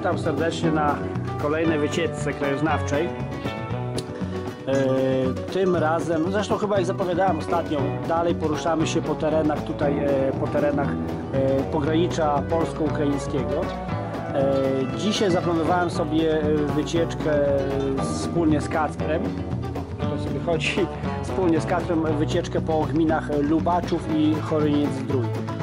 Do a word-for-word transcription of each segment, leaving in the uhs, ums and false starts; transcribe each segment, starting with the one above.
Witam serdecznie na kolejnej wycieczce krajoznawczej. Tym razem, zresztą chyba jak zapowiadałem ostatnio, dalej poruszamy się po terenach tutaj, po terenach pogranicza polsko-ukraińskiego. Dzisiaj zaplanowałem sobie wycieczkę wspólnie z Kacprem. To sobie chodzi wspólnie z Kacprem wycieczkę po gminach Lubaczów i Choryniec-Zdrój.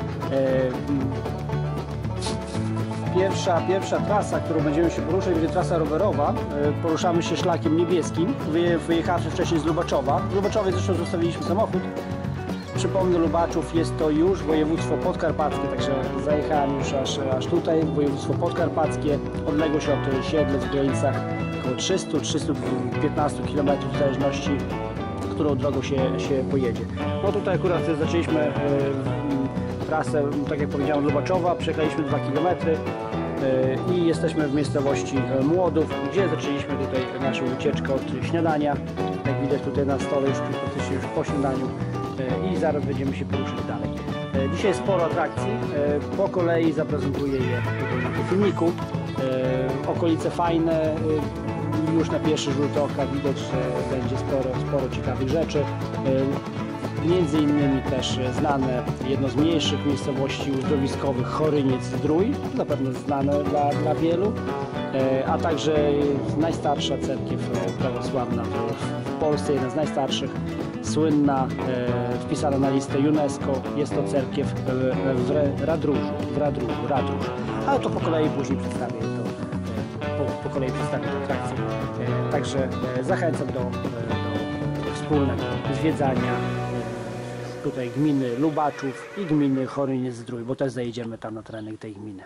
Pierwsza, pierwsza trasa, którą będziemy się poruszać, będzie trasa rowerowa. Poruszamy się szlakiem niebieskim, wyjechawszy wcześniej z Lubaczowa. W Lubaczowie zresztą zostawiliśmy samochód. Przypomnę, Lubaczów jest to już województwo podkarpackie, także zajechałem już aż, aż tutaj, województwo podkarpackie. Odległość od Siedlec w granicach około trzysta do trzystu piętnastu kilometrów w zależności, którą drogą się, się pojedzie. No tutaj akurat zaczęliśmy trasę, tak jak powiedziałem, Lubaczowa, przejechaliśmy dwa kilometry i jesteśmy w miejscowości Młodów, gdzie zaczęliśmy tutaj naszą wycieczkę od śniadania. Jak widać tutaj na stole już praktycznie już po śniadaniu i zaraz będziemy się poruszać dalej. Dzisiaj sporo atrakcji, po kolei zaprezentuję je tutaj na tym filmiku. Okolice fajne, już na pierwszy rzut oka widać, że będzie sporo, sporo ciekawych rzeczy. Między innymi też znane jedno z mniejszych miejscowości uzdrowiskowych Choryniec-Zdrój, zapewne znane dla, dla wielu, a także najstarsza cerkiew prawosławna w Polsce, jedna z najstarszych, słynna, wpisana na listę UNESCO, jest to cerkiew w Radróżu, w Radróżu, Radróż. Ale to po kolei później przedstawię to, po, po kolei przedstawię tę atrakcję. Także zachęcam do, do wspólnego zwiedzania tutaj gminy Lubaczów i gminy Choryniec-Zdrój, bo też zajedziemy tam na tereny tej gminy.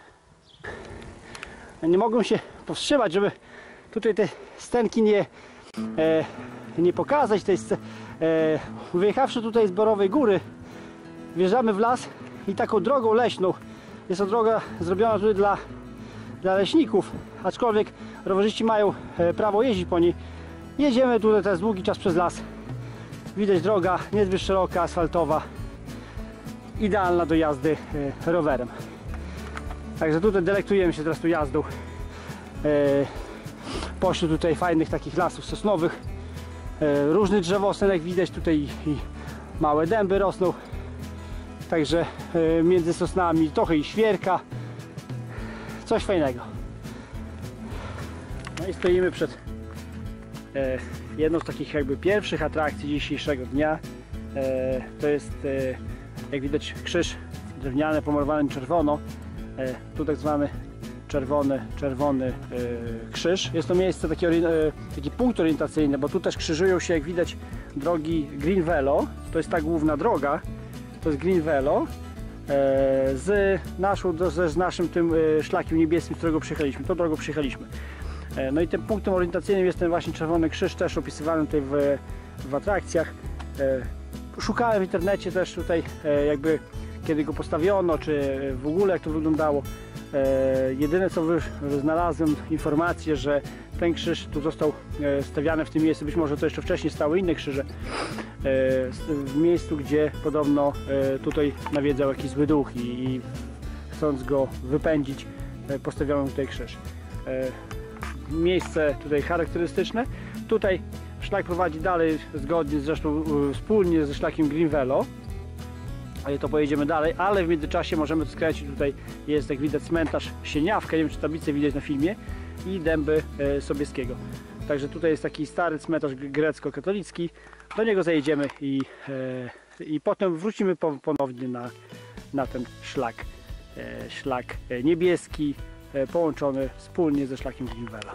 Nie mogłem się powstrzymać, żeby tutaj te scenki nie, e, nie pokazać. Tej, e, wyjechawszy tutaj z Borowej Góry, wjeżdżamy w las i taką drogą leśną, jest to droga zrobiona tutaj dla, dla leśników, aczkolwiek rowerzyści mają prawo jeździć po niej. Jedziemy tutaj teraz długi czas przez las. Widać droga niezbyt szeroka, asfaltowa, idealna do jazdy e, rowerem. Także tutaj delektujemy się teraz tu jazdą e, pośród tutaj fajnych takich lasów sosnowych, e, różny drzewostan, jak widać tutaj i, i małe dęby rosną, także e, między sosnami trochę i świerka, coś fajnego. No i stoimy przed e, jedną z takich jakby pierwszych atrakcji dzisiejszego dnia. E, to jest, e, jak widać, krzyż drewniany pomalowany czerwono. E, tu tak zwany czerwony, czerwony e, krzyż. Jest to miejsce, taki, e, taki punkt orientacyjny, bo tu też krzyżują się, jak widać, drogi Green Velo. To jest ta główna droga. To jest Green Velo e, z, naszą, z naszym tym e, szlakiem niebieskim, z którego przyjechaliśmy. Tą drogą przyjechaliśmy. No i tym punktem orientacyjnym jest ten właśnie czerwony krzyż, też opisywany tutaj w, w atrakcjach. Szukałem w internecie też tutaj jakby kiedy go postawiono, czy w ogóle jak to wyglądało. Jedyne co znalazłem informację, że ten krzyż tu został stawiany w tym miejscu, być może to jeszcze wcześniej stały inne krzyże, w miejscu, gdzie podobno tutaj nawiedzał jakiś zły duch i, i chcąc go wypędzić, postawiono tutaj krzyż. Miejsce tutaj charakterystyczne. Tutaj szlak prowadzi dalej, zgodnie zresztą wspólnie ze szlakiem Green Velo. To pojedziemy dalej, ale w międzyczasie możemy skręcić. Tutaj jest, jak widać, cmentarz Sieniawka, nie wiem czy tablicę widać na filmie, i Dęby Sobieskiego. Także tutaj jest taki stary cmentarz grecko-katolicki. Do niego zajedziemy i, i potem wrócimy ponownie na, na ten szlak, szlak niebieski, połączony wspólnie ze szlakiem Green Velo.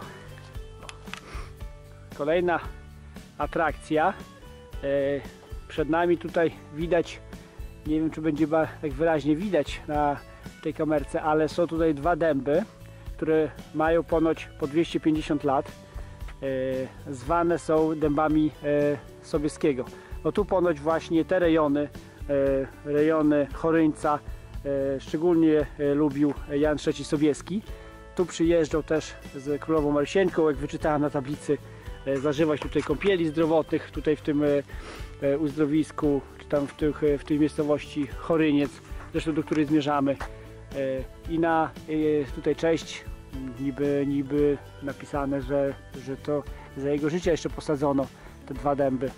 Kolejna atrakcja. Przed nami tutaj widać, nie wiem czy będzie tak wyraźnie widać na tej kamerce, ale są tutaj dwa dęby, które mają ponoć po dwieście pięćdziesiąt lat. Zwane są dębami Sobieskiego. No tu ponoć właśnie te rejony, rejony Choryńca szczególnie lubił Jan trzeci Sobieski. Tu przyjeżdżał też z królową Marysieńką, jak wyczytałem na tablicy, zażywać tutaj kąpieli zdrowotnych, tutaj w tym uzdrowisku, czy tam w, tych, w tej miejscowości Choryniec, zresztą do której zmierzamy. I na tutaj cześć niby, niby napisane, że, że to za jego życia jeszcze posadzono te dwa dęby.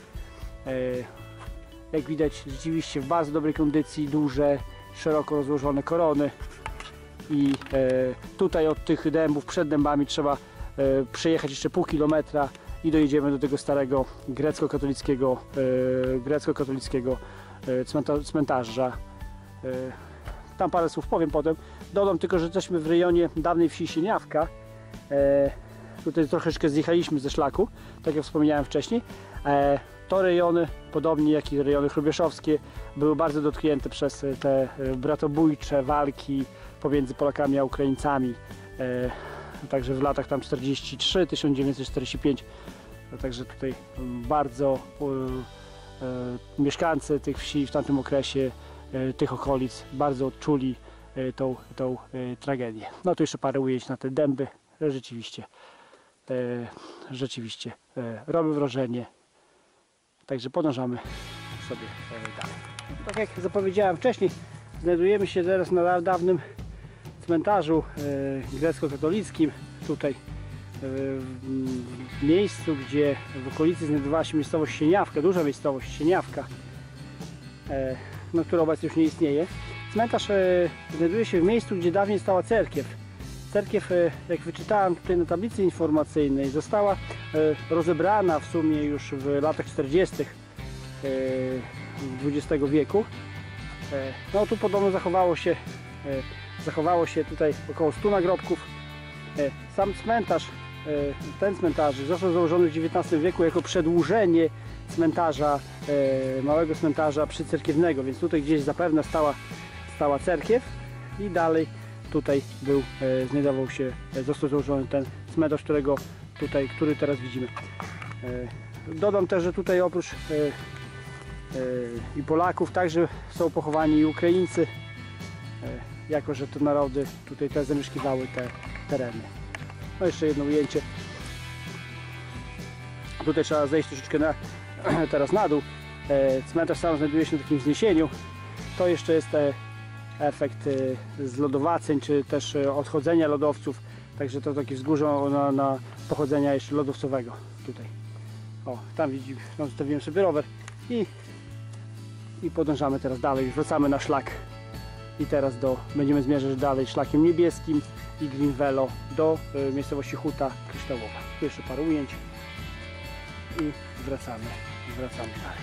Jak widać, rzeczywiście w bardzo dobrej kondycji, duże, szeroko rozłożone korony. I tutaj od tych dębów, przed dębami trzeba przejechać jeszcze pół kilometra i dojedziemy do tego starego grecko-katolickiego grecko-katolickiego cmentarza. Tam parę słów powiem potem. Dodam tylko, że jesteśmy w rejonie dawnej wsi Sieniawka. Tutaj troszeczkę zjechaliśmy ze szlaku, tak jak wspomniałem wcześniej. To rejony, podobnie jak i rejony hrubieszowskie, były bardzo dotknięte przez te bratobójcze walki pomiędzy Polakami a Ukraińcami. Także w latach tam czterdziesty trzeci do tysiąc dziewięćset czterdziestego piątego. Także tutaj bardzo mieszkańcy tych wsi w tamtym okresie, tych okolic, bardzo odczuli tą, tą tragedię. No tu jeszcze parę ujęć na te dęby. Rzeczywiście, rzeczywiście robią wrażenie. Także podążamy sobie dalej. Tak jak zapowiedziałem wcześniej, znajdujemy się teraz na dawnym cmentarzu grecko-katolickim. Tutaj w miejscu, gdzie w okolicy znajdowała się miejscowość Sieniawka, duża miejscowość Sieniawka, no, która obecnie już nie istnieje. Cmentarz znajduje się w miejscu, gdzie dawniej stała cerkiew. Cerkiew, jak wyczytałem tutaj na tablicy informacyjnej, została rozebrana w sumie już w latach czterdziestych dwudziestego wieku. No tu podobno zachowało się, zachowało się tutaj około stu nagrobków. Sam cmentarz, ten cmentarz został założony w dziewiętnastym wieku jako przedłużenie cmentarza, małego cmentarza przycerkiewnego, więc tutaj gdzieś zapewne stała, stała cerkiew i dalej tutaj był, znajdował się, został założony ten cmentarz, którego tutaj, który teraz widzimy. Dodam też, że tutaj oprócz i Polaków także są pochowani i Ukraińcy, jako że te narody tutaj też zamieszkiwały te tereny. No jeszcze jedno ujęcie. Tutaj trzeba zejść troszeczkę na, teraz na dół. Cmentarz sam znajduje się na takim wzniesieniu. To jeszcze jest efekt zlodowaceń, czy też odchodzenia lodowców. Także to takie wzgórze na, na pochodzenia jeszcze lodowcowego tutaj. O, tam widzimy, no, zostawiłem sobie rower i, i podążamy teraz dalej. Wracamy na szlak i teraz do, będziemy zmierzać dalej szlakiem niebieskim i Green Velo do y, miejscowości Huta Kryształowa. Tu jeszcze parę ujęć i wracamy, wracamy dalej.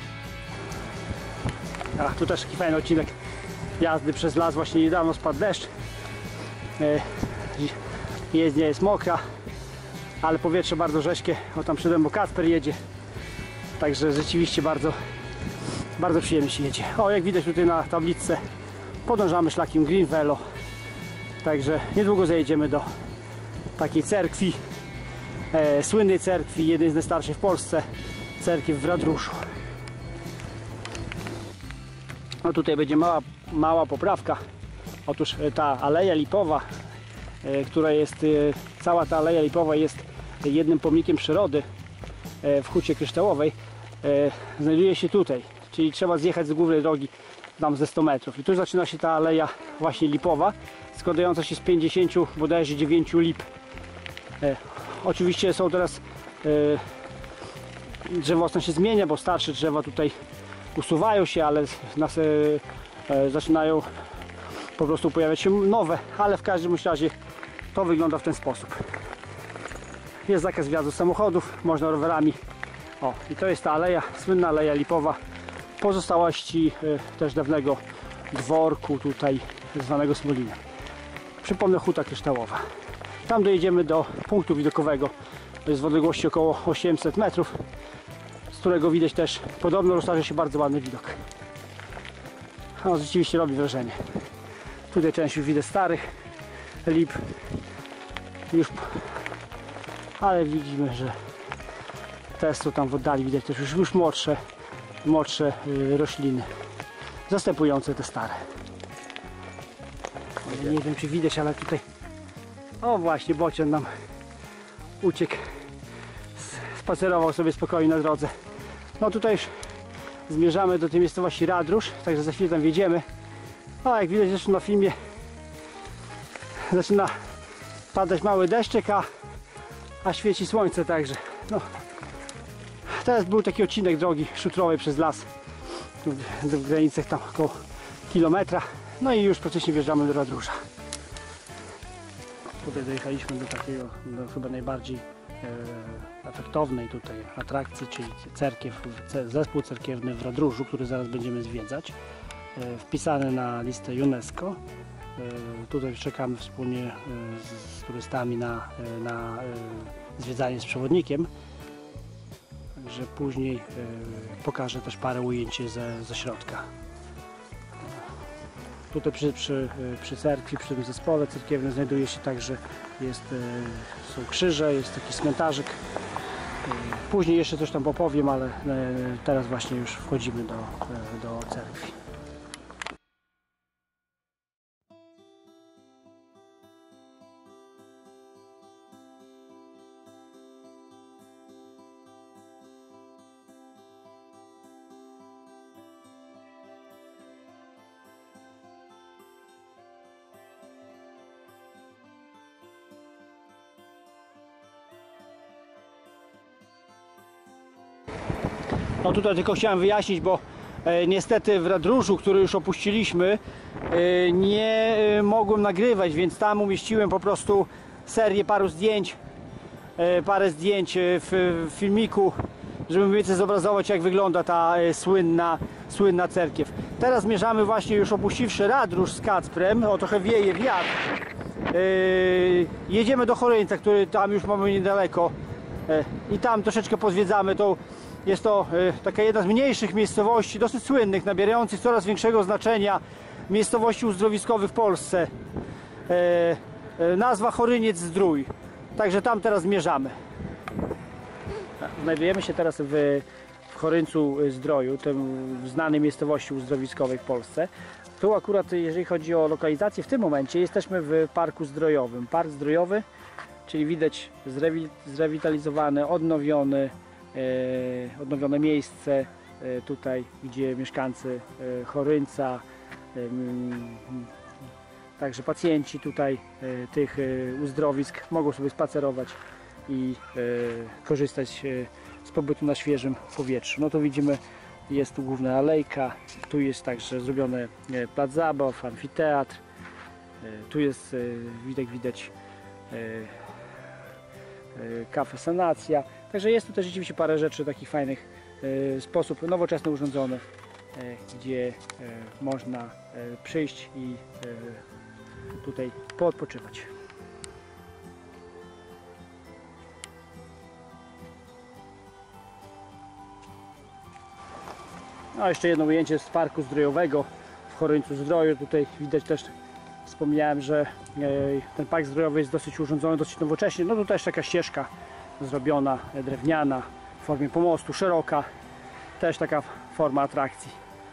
A tu też taki fajny odcinek jazdy przez las. Właśnie niedawno spadł deszcz. Y, jezdnia jest mokra, ale powietrze bardzo rześkie. O, tam przede mną Kacper jedzie. Także rzeczywiście bardzo, bardzo przyjemnie się jedzie. O, jak widać tutaj na tabliczce, podążamy szlakiem Green Velo. Także niedługo zajedziemy do takiej cerkwi, e, słynnej cerkwi, jednej z najstarszych w Polsce, cerkiew w Radruszu. No tutaj będzie mała, mała poprawka. Otóż ta aleja lipowa, e, która jest, e, cała ta aleja lipowa jest jednym pomnikiem przyrody e, w Hucie Kryształowej, e, znajduje się tutaj, czyli trzeba zjechać z głównej drogi tam ze stu metrów. I tu zaczyna się ta aleja właśnie lipowa, składająca się z pięćdziesięciu bodajże dziewięciu lip. E, oczywiście są teraz e, drzewostan się zmienia, bo starsze drzewa tutaj usuwają się, ale nas, e, e, zaczynają po prostu pojawiać się nowe, ale w każdym razie to wygląda w ten sposób. Jest zakaz wjazdu samochodów, można rowerami. O, i to jest ta aleja, słynna aleja lipowa, pozostałości e, też dawnego dworku tutaj zwanego Smolinem. Przypomnę, Huta Kryształowa. Tam dojedziemy do punktu widokowego, to jest w odległości około osiemset metrów, z którego widać też, podobno roztacza się bardzo ładny widok. No, rzeczywiście robi wrażenie. Tutaj część już widać starych lip, już, ale widzimy, że te są tam w oddali, widać też już, już młodsze, młodsze yy, rośliny, zastępujące te stare. Nie wiem, czy widać, ale tutaj, o właśnie, bocian nam uciekł, spacerował sobie spokojnie na drodze. No tutaj już zmierzamy do tej miejscowości Radrusz, także za chwilę tam wjedziemy. A jak widać zresztą na filmie, zaczyna padać mały deszczyk, a, a świeci słońce także. No. Teraz był taki odcinek drogi szutrowej przez las w, w granicach tam około kilometra. No i już praktycznie wjeżdżamy do Radróża. Tutaj dojechaliśmy do takiego, do chyba najbardziej e, efektownej tutaj atrakcji, czyli cerkiew, zespół cerkiewny w Radróżu, który zaraz będziemy zwiedzać. E, wpisany na listę UNESCO. E, tutaj czekamy wspólnie e, z, z turystami na, e, na e, zwiedzanie z przewodnikiem. Także później e, pokażę też parę ujęć ze, ze środka. Tutaj przy, przy, przy cerkwi, przy tym zespole cerkiewnym znajduje się także, jest, są krzyże, jest taki cmentarzyk. Później jeszcze coś tam opowiem, ale teraz właśnie już wchodzimy do, do cerkwi. No tutaj tylko chciałem wyjaśnić, bo e, niestety w Radróżu, który już opuściliśmy, e, nie e, mogłem nagrywać, więc tam umieściłem po prostu serię paru zdjęć, e, parę zdjęć w, w filmiku, żeby mniej więcej zobrazować, jak wygląda ta e, słynna, słynna cerkiew. Teraz zmierzamy właśnie, już opuściwszy Radróż z Kacprem, o trochę wieje wiatr. E, jedziemy do Choryńca, który tam już mamy niedaleko, e, i tam troszeczkę pozwiedzamy tą. Jest to y, taka jedna z mniejszych miejscowości, dosyć słynnych, nabierających coraz większego znaczenia miejscowości uzdrowiskowych w Polsce. Y, y, nazwa Choryniec-Zdrój. Także tam teraz zmierzamy. Znajdujemy się teraz w, w Choryńcu-Zdroju, tym znanej miejscowości uzdrowiskowej w Polsce. Tu akurat, jeżeli chodzi o lokalizację, w tym momencie jesteśmy w Parku Zdrojowym. Park Zdrojowy, czyli widać zrewi zrewitalizowany, odnowiony, E, odnowione miejsce e, tutaj, gdzie mieszkańcy e, Choryńca, e, m, także pacjenci tutaj e, tych e, uzdrowisk mogą sobie spacerować i e, korzystać e, z pobytu na świeżym powietrzu. No to widzimy, jest tu główna alejka, tu jest także zrobione e, plac zabaw, amfiteatr, e, tu jest e, widać, widać e, kafe Sanacja. Także jest tu też rzeczywiście parę rzeczy takich fajnych, w sposób nowoczesny urządzony, gdzie można przyjść i tutaj poodpoczywać. No, jeszcze jedno ujęcie z Parku Zdrojowego w Choryńcu-Zdroju. Tutaj widać też, wspomniałem, że ten park zdrojowy jest dosyć urządzony, dosyć nowocześnie. No tu też taka ścieżka zrobiona, drewniana, w formie pomostu, szeroka. Też taka forma atrakcji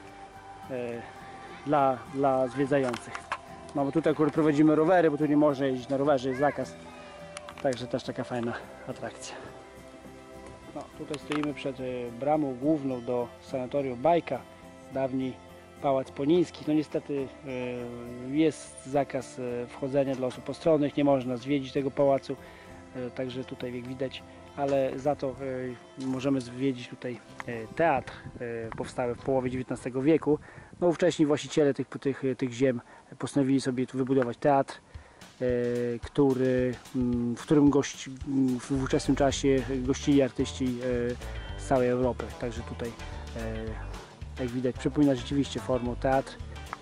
dla, dla zwiedzających. No bo tutaj akurat prowadzimy rowery, bo tu nie można jeździć na rowerze, jest zakaz. Także też taka fajna atrakcja. No, tutaj stoimy przed bramą główną do sanatorium Bajka, dawniej Pałac Poniński. No niestety jest zakaz wchodzenia dla osób postronnych, nie można zwiedzić tego pałacu, także tutaj jak widać, ale za to możemy zwiedzić tutaj teatr powstały w połowie dziewiętnastego wieku. No wcześniej właściciele tych, tych, tych ziem postanowili sobie tu wybudować teatr, który, w którym gości, w ówczesnym czasie gościli artyści z całej Europy. Także tutaj, jak widać, przypomina rzeczywiście formą teatr.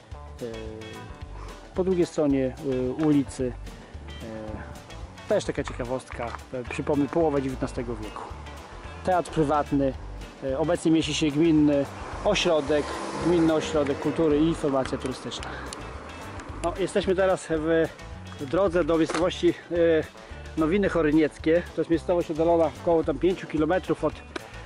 Po drugiej stronie ulicy też taka ciekawostka, przypomnę, połowa dziewiętnastego wieku. Teatr prywatny, obecnie mieści się gminny ośrodek, gminny ośrodek kultury i informacja turystyczna. No, jesteśmy teraz w, w drodze do miejscowości Nowiny Chorynieckie. To jest miejscowość oddalona około tam pięciu kilometrów od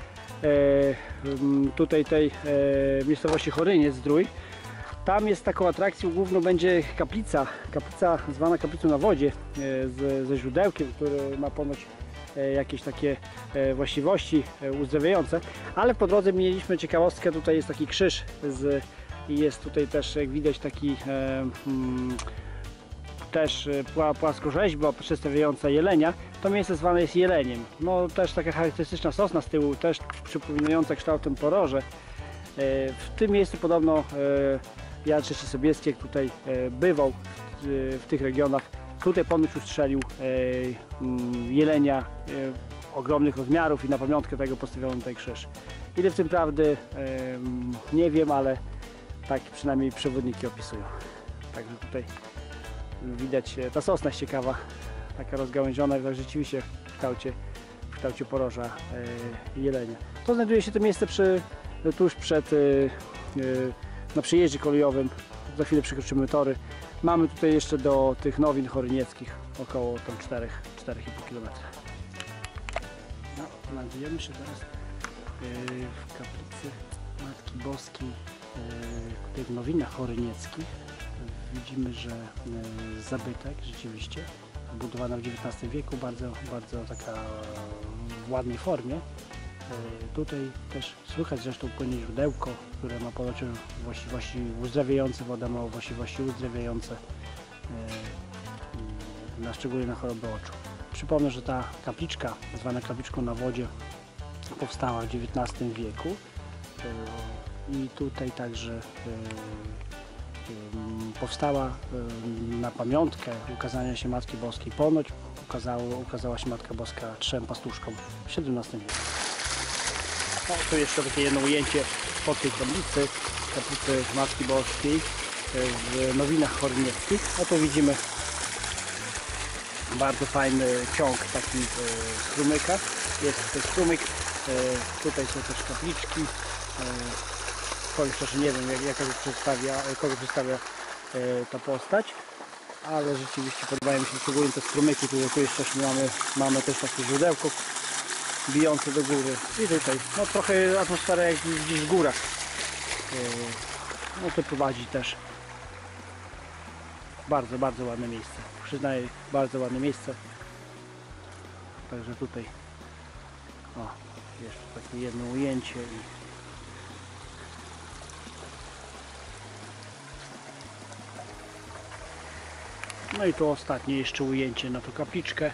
tutaj tej miejscowości Choryniec-Zdrój. Tam jest taką atrakcją główną będzie kaplica, kaplica zwana kaplicą na wodzie z, ze źródełkiem, który ma ponoć jakieś takie właściwości uzdrawiające, ale po drodze mieliśmy ciekawostkę, tutaj jest taki krzyż z, i jest tutaj też, jak widać, taki też płaskorzeźba przedstawiająca jelenia. To miejsce zwane jest Jeleniem. No też taka charakterystyczna sosna z tyłu, też przypominająca kształtem poroże. W tym miejscu podobno Jan trzeci Sobieski, jak tutaj bywał w tych regionach, tutaj ponoć ustrzelił jelenia ogromnych rozmiarów i na pamiątkę tego postawiono tutaj krzyż. Ile w tym prawdy, nie wiem, ale tak przynajmniej przewodniki opisują. Także tutaj widać, ta sosna jest ciekawa, taka rozgałęziona, tak rzeczywiście w kształcie, w kształcie poroża jelenia. To znajduje się to miejsce przy, tuż przed, na przejeździe kolejowym. Za chwilę przekroczymy tory. Mamy tutaj jeszcze do tych Nowin Chorynieckich około tam cztery cztery i pół kilometra. No, znajdujemy się teraz w kaplicy Matki Boskiej tutaj w Nowinach Chorynieckich. Widzimy, że zabytek rzeczywiście zbudowana w dziewiętnastym wieku, bardzo, bardzo taka w ładnej formie. Tutaj też słychać zresztą płynie źródełko, które ma ponoć właściwości uzdrawiające, woda ma właściwości uzdrawiające, na szczególnie na choroby oczu. Przypomnę, że ta kapliczka, zwana kapliczką na wodzie, powstała w dziewiętnastym wieku i tutaj także powstała na pamiątkę ukazania się Matki Boskiej. Ponoć ukazało, ukazała się Matka Boska trzem pastuszkom w siedemnastym wieku. No, tu jeszcze takie jedno ujęcie pod tej kaplicy, kaplicy Matki Boskiej w Nowinach Chorynieckich. No tu widzimy bardzo fajny ciąg taki strumyka. Jest tutaj strumyk, tutaj są też kapliczki. Powiem szczerze, nie wiem jak, jak przedstawia, kogo przedstawia ta postać, ale rzeczywiście podobają mi się szczególnie te strumyki. Tu, tu jeszcze mamy, mamy też takie źródełko bijące do góry i tutaj no trochę atmosfera jak gdzieś w górach. No to prowadzi też bardzo, bardzo ładne miejsce. Przyznaję, bardzo ładne miejsce. Także tutaj o, jeszcze takie jedno ujęcie i no i tu ostatnie jeszcze ujęcie na tą kapliczkę.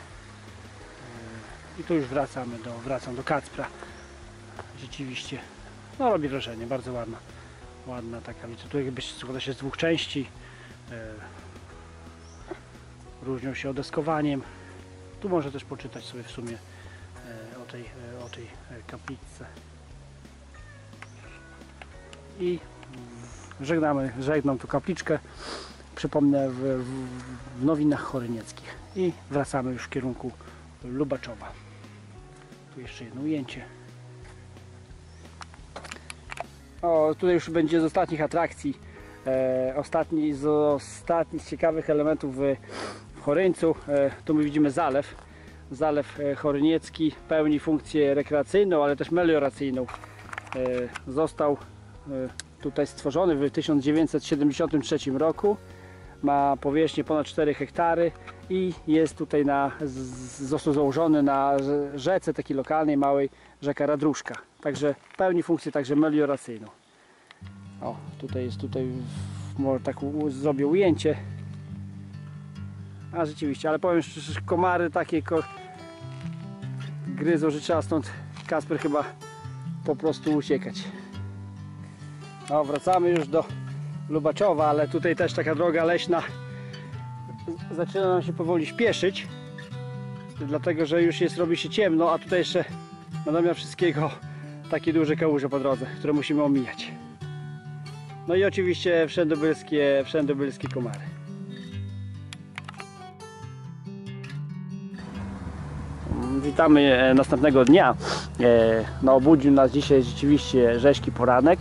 I tu już wracamy do, wracam do Kacpra. Rzeczywiście, no robi wrażenie, bardzo ładna. Ładna ta kaplica. Tu jakby składa się z dwóch części. Różnią się odeskowaniem. Tu można też poczytać sobie w sumie o tej, o tej kapliczce. I żegnamy, żegnam tu kapliczkę. Przypomnę w, w, w Nowinach Chorynieckich. I wracamy już w kierunku Lubaczowa. Tu jeszcze jedno ujęcie. O, tutaj już będzie z ostatnich atrakcji. E, ostatni z ostatnich ciekawych elementów w, w Choryńcu. E, tu my widzimy zalew. Zalew choryniecki pełni funkcję rekreacyjną, ale też melioracyjną. E, został e, tutaj stworzony w tysiąc dziewięćset siedemdziesiątym trzecim roku. Ma powierzchnię ponad cztery hektary i jest tutaj na, został założony na rzece takiej lokalnej, małej, rzeka Radruszka. Także pełni funkcję także melioracyjną. O, tutaj jest, tutaj może tak zrobię ujęcie. A rzeczywiście, ale powiem szczerze, komary takie ko gryzą, że trzeba stąd Kacper chyba po prostu uciekać. No, wracamy już do Lubaczowa, ale tutaj też taka droga leśna zaczyna nam się powoli śpieszyć, dlatego że już jest, robi się ciemno, a tutaj jeszcze na domiar wszystkiego takie duże kałuże po drodze, które musimy omijać. No i oczywiście wszędobylskie, wszędobylskie komary. Witamy następnego dnia. No, obudził nas dzisiaj rzeczywiście rzeźki poranek.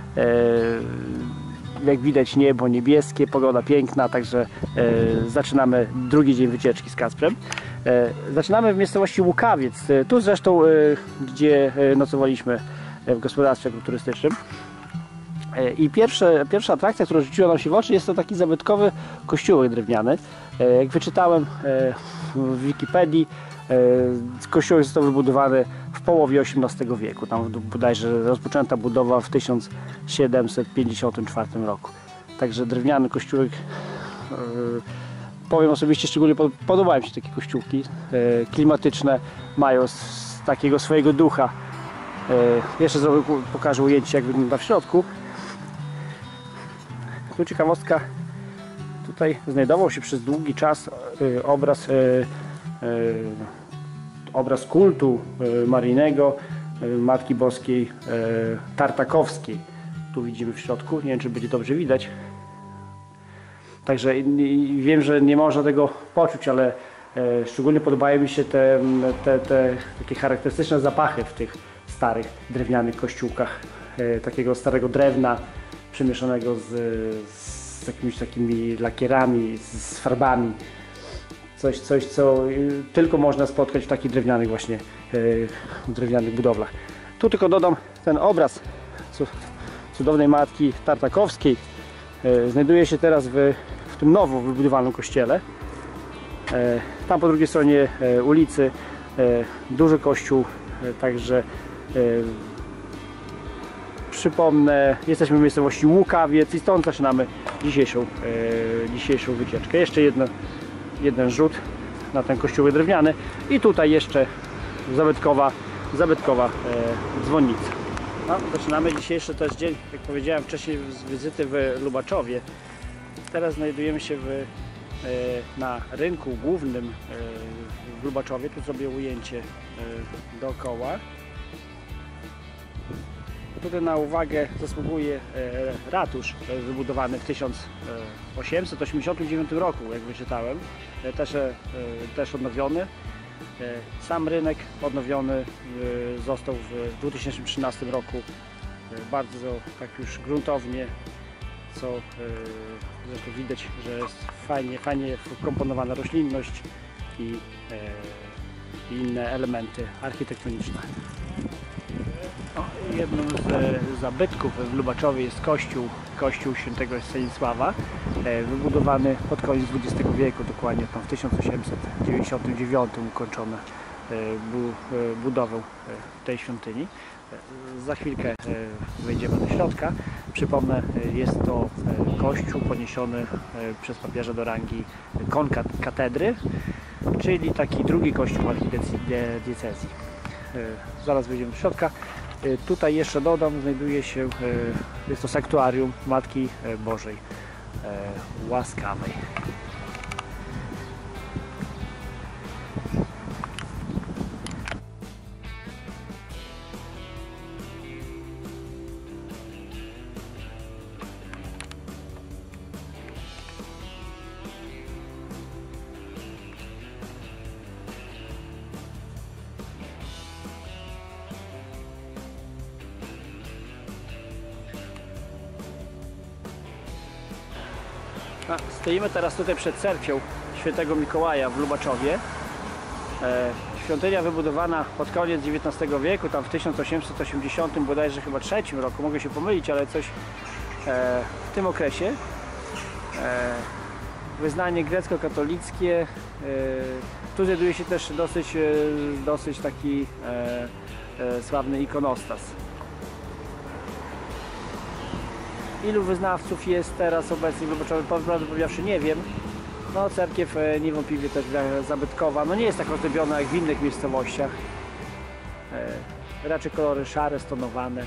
Jak widać niebo niebieskie, pogoda piękna, także e, zaczynamy drugi dzień wycieczki z Kacprem. E, zaczynamy w miejscowości Łukawiec, e, tu zresztą e, gdzie nocowaliśmy w gospodarstwie agroturystycznym. E, I pierwsze, pierwsza atrakcja, która rzuciła nam się w oczy, jest to taki zabytkowy kościółek drewniany. E, jak wyczytałem e, w Wikipedii, e, kościółek został wybudowany w połowie osiemnastego wieku. Tam bodajże rozpoczęta budowa w tysiąc siedemset pięćdziesiątym czwartym roku. Także drewniany kościółek powiem osobiście, szczególnie podobają mi się takie kościółki klimatyczne, mają z takiego swojego ducha. Jeszcze zrobię, pokażę ujęcie, jak wygląda w środku. Tu ciekawostka, tutaj znajdował się przez długi czas obraz obraz kultu maryjnego Matki Boskiej Tartakowskiej. Tu widzimy w środku, nie wiem, czy będzie dobrze widać. Także wiem, że nie można tego poczuć, ale szczególnie podobają mi się te, te, te takie charakterystyczne zapachy w tych starych drewnianych kościółkach. Takiego starego drewna przemieszanego z, z jakimiś takimi lakierami, z, z farbami. Coś, coś, co tylko można spotkać w takich drewnianych właśnie drewnianych budowlach. Tu tylko dodam ten obraz cudownej Matki Tartakowskiej. Znajduje się teraz w, w tym nowo wybudowanym kościele. Tam po drugiej stronie ulicy duży kościół, także przypomnę, jesteśmy w miejscowości Łukawiec i stąd zaczynamy dzisiejszą, dzisiejszą wycieczkę. Jeszcze jedno, jeden rzut na ten kościół drewniany i tutaj jeszcze zabytkowa, zabytkowa dzwonnica. No, zaczynamy dzisiejszy też dzień, jak powiedziałem wcześniej, z wizyty w Lubaczowie. Teraz znajdujemy się w, na rynku głównym w Lubaczowie. Tu zrobię ujęcie dookoła. Tutaj na uwagę zasługuje ratusz wybudowany w tysiąc osiemset osiemdziesiątym dziewiątym roku, jak wyczytałem, też, też odnowiony. Sam rynek odnowiony został w dwa tysiące trzynastym roku bardzo tak już gruntownie, co zresztą widać, że jest fajnie, fajnie wkomponowana roślinność i, i inne elementy architektoniczne. O, jednym z zabytków w Lubaczowie jest kościół, kościół świętego Stanisława, wybudowany pod koniec dwudziestego wieku, dokładnie tam w tysiąc osiemset dziewięćdziesiątym dziewiątym ukończono budowę tej świątyni. Za chwilkę wejdziemy do środka. Przypomnę, jest to kościół poniesiony przez papieża do rangi konkatedry, czyli taki drugi kościół archidiecezji. Zaraz wejdziemy do środka. Tutaj jeszcze dodam, znajduje się, jest to sanktuarium Matki Bożej Łaskawej. Stoimy teraz tutaj przed cerkwią Świętego Mikołaja w Lubaczowie. E, świątynia wybudowana pod koniec dziewiętnastego wieku, tam w tysiąc osiemset osiemdziesiątym bodajże chyba trzecim roku, mogę się pomylić, ale coś e, w tym okresie. E, wyznanie grecko-katolickie. E, tu znajduje się też dosyć, e, dosyć taki e, e, sławny ikonostas. Ilu wyznawców jest teraz obecnie w Lubaczowie, prawdę powiedziawszy nie wiem. No, cerkiew niewątpliwie też zabytkowa, no nie jest tak ozdobiona jak w innych miejscowościach. E, raczej kolory szare, stonowane.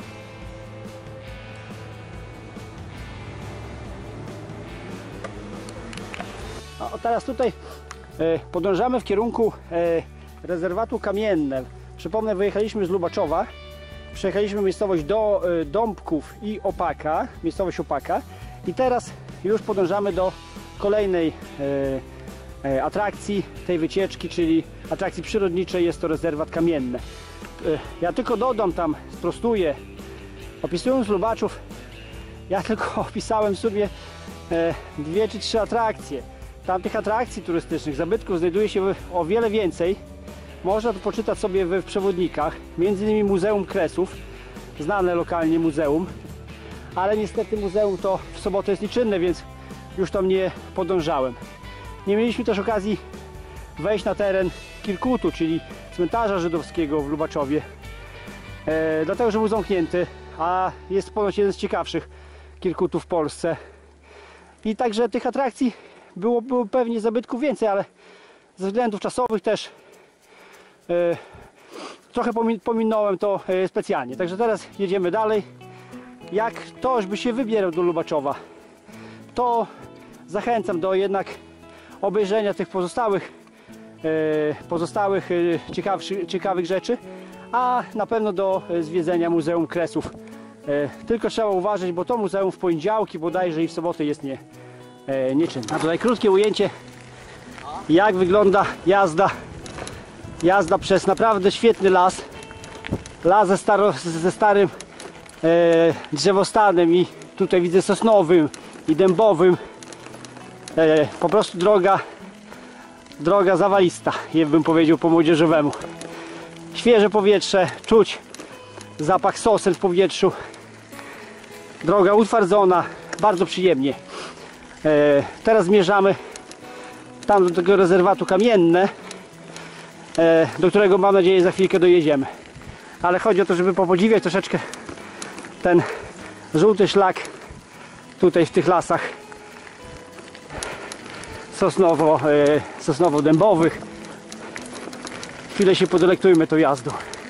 No, teraz tutaj e, podążamy w kierunku e, rezerwatu Kamienne. Przypomnę, wyjechaliśmy z Lubaczowa. Przejechaliśmy miejscowość do y, Dąbków i Opaka, miejscowość Opaka i teraz już podążamy do kolejnej y, y, atrakcji tej wycieczki, czyli atrakcji przyrodniczej. Jest to rezerwat Kamienne. Y, ja tylko dodam tam, sprostuję, opisując Lubaczów, ja tylko opisałem sobie y, dwie czy trzy atrakcje. Tam tych atrakcji turystycznych, zabytków znajduje się o wiele więcej. Można to poczytać sobie w przewodnikach, między innymi Muzeum Kresów, znane lokalnie muzeum, ale niestety muzeum to w sobotę jest nieczynne, więc już tam nie podążałem. Nie mieliśmy też okazji wejść na teren Kirkutu, czyli cmentarza żydowskiego w Lubaczowie, e, dlatego że był zamknięty, a jest ponoć jeden z ciekawszych Kirkutów w Polsce. I także tych atrakcji było, było pewnie zabytków więcej, ale ze względów czasowych też yy, trochę pomin pominąłem to yy, specjalnie. Także teraz jedziemy dalej. Jak ktoś by się wybierał do Lubaczowa, to zachęcam do jednak obejrzenia tych pozostałych yy, pozostałych yy, ciekawszy, ciekawych rzeczy, a na pewno do yy, zwiedzenia Muzeum Kresów. Yy, tylko trzeba uważać, bo to muzeum w poniedziałki bodajże i w soboty jest nie, yy, nieczynne. A tutaj krótkie ujęcie, jak wygląda jazda jazda przez naprawdę świetny las. Las ze, staro, ze starym e, drzewostanem i tutaj widzę sosnowym i dębowym. E, po prostu droga droga zawalista, jak bym powiedział po młodzieżowemu. Świeże powietrze, czuć zapach sosen w powietrzu. Droga utwardzona, bardzo przyjemnie. E, teraz zmierzamy tam do tego rezerwatu Kamienne, e, do którego mam nadzieję za chwilkę dojedziemy. Ale chodzi o to, żeby popodziwiać troszeczkę ten żółty szlak tutaj w tych lasach sosnowo, e, sosnowo-dębowych. Chwilę się podelektujmy tą jazdą.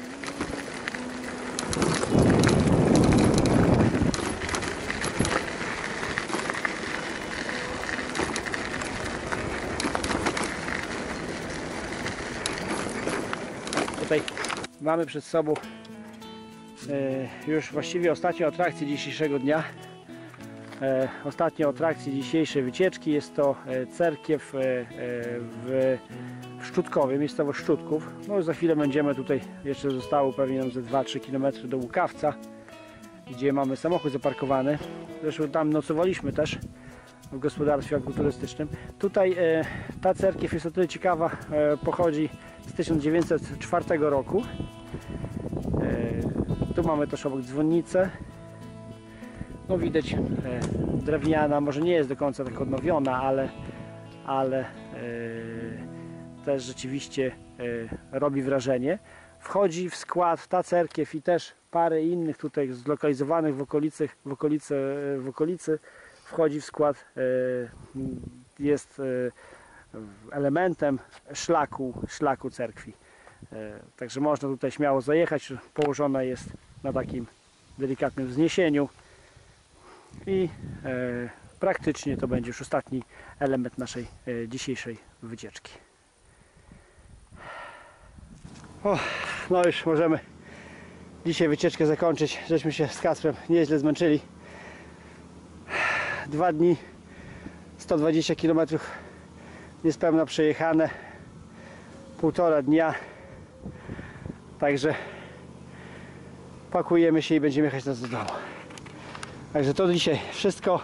Tutaj mamy przed sobą e, już właściwie ostatnią atrakcję dzisiejszego dnia. E, ostatnią atrakcję dzisiejszej wycieczki jest to e, cerkiew e, e, w, w Szczutkowie, miejscowość Szczutków. No za chwilę będziemy tutaj, jeszcze zostało pewnie nam ze dwa trzy kilometry do Łukawca, gdzie mamy samochód zaparkowany. Zresztą tam nocowaliśmy też w gospodarstwie agroturystycznym. Tutaj e, ta cerkiew jest o tyle ciekawa, e, pochodzi z tysiąc dziewięćset czwartego roku. E, tu mamy też obok dzwonnicę. No widać, e, drewniana, może nie jest do końca tak odnowiona, ale, ale e, też rzeczywiście e, robi wrażenie. Wchodzi w skład ta cerkiew i też parę innych tutaj zlokalizowanych w okolicy, w okolicy, w okolicy wchodzi w skład, e, jest e, elementem szlaku, szlaku cerkwi. E, także można tutaj śmiało zajechać, położona jest na takim delikatnym wzniesieniu i e, praktycznie to będzie już ostatni element naszej e, dzisiejszej wycieczki. O, no już możemy dzisiaj wycieczkę zakończyć. Żeśmy się z Kacprem nieźle zmęczyli. Dwa dni, sto dwadzieścia kilometrów niespełna przejechane, półtora dnia, także pakujemy się i będziemy jechać nas do domu. Także to dzisiaj wszystko.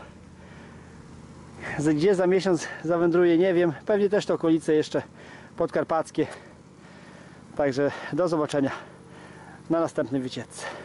Gdzie za miesiąc zawędruję, nie wiem, pewnie też to okolice jeszcze podkarpackie. Także do zobaczenia na następnej wycieczce.